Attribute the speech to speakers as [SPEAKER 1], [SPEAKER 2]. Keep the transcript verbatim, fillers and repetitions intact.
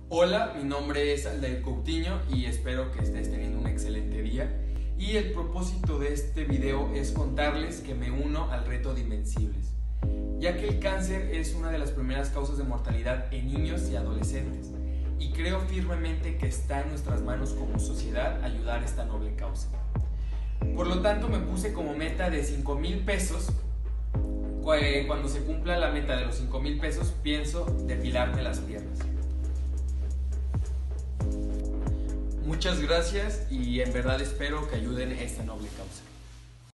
[SPEAKER 1] Hola, mi nombre es Aldair Coutinho y espero que estés teniendo un excelente día. Y el propósito de este video es contarles que me uno al reto de Invencibles, ya que el cáncer es una de las primeras causas de mortalidad en niños y adolescentes, y creo firmemente que está en nuestras manos como sociedad ayudar a esta noble causa. Por lo tanto, me puse como meta de cinco mil pesos. Cuando se cumpla la meta de los cinco mil pesos, pienso depilarme las piernas. Muchas gracias y en verdad espero que ayuden a esta noble causa.